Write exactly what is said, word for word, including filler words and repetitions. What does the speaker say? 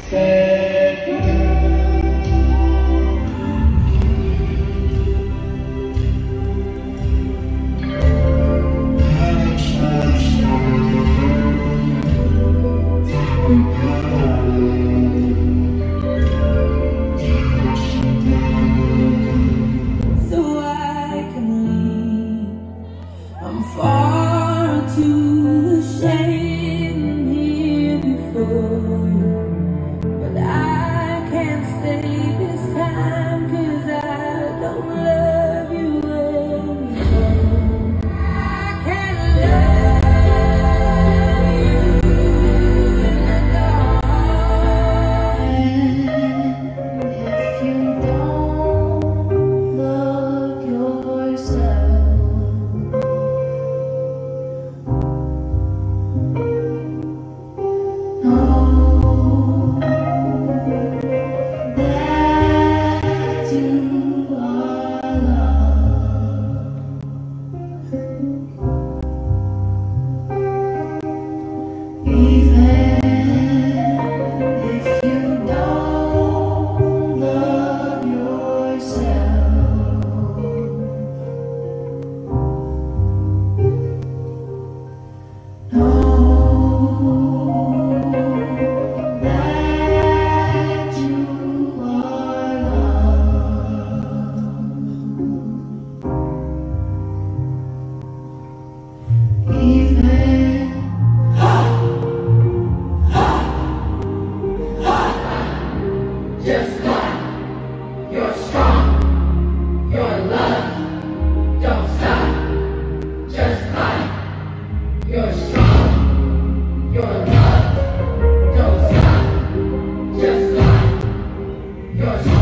I'm far too ashamed here before you, but I can't stay this time 'cause I don't love you anymore. I can't love you in the dark. If you don't love yourself, just like you're strong, your love don't stop. Just like you're strong, your love don't stop. Just like you're strong.